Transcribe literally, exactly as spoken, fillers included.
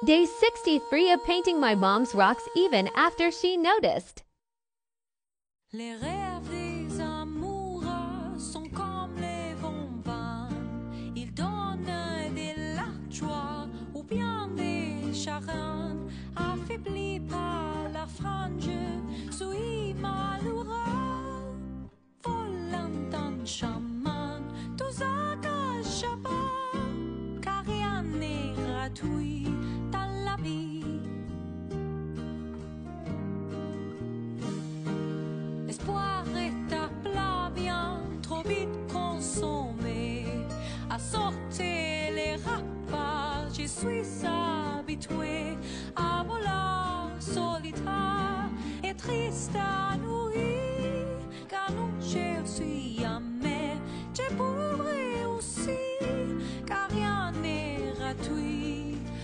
Day sixty-three of painting my mom's rocks even after she noticed. Les rêves des amoureux sont comme les bonbons. Ils donnent de la joie ou bien des chagrins. Affaibli par la frange, suis malheureux. Volant en chemin, tout ça cache pas, car rien n'est gratuit dans la vie. L'espoir est un plat bien trop vite consommé. À sortir les repas, je suis habitué à voler solitaire et triste à nourrir, car non, je suis